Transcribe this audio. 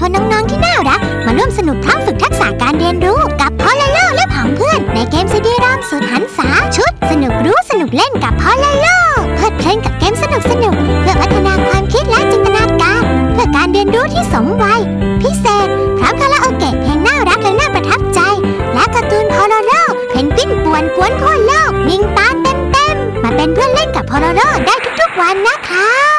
วนน้องๆที่น่ารักมาร่วมสนุกทั้งฝึกทักษะการเรียนรู้กับพอลโลและผองเพื่อนในเกมซีดีรอมสุดหันษาชุดสนุกรู้สนุกเล่นกับพอลโลเพลิดเพลินกับเกมสนุกเพื่อพัฒนาความคิดและจินตนาการเพื่อการเรียนรู้ที่สมวัยพิเศษพร้อมคาราโอเกะเพลงน่ารักและน่าประทับใจและการ์ตูนพอลโลเพนกวินป่วนกวนทั่วโลกยิงตาเต็มๆมาเป็นเพื่อนเล่นกับพอลโลได้ทุกๆวันนะคะ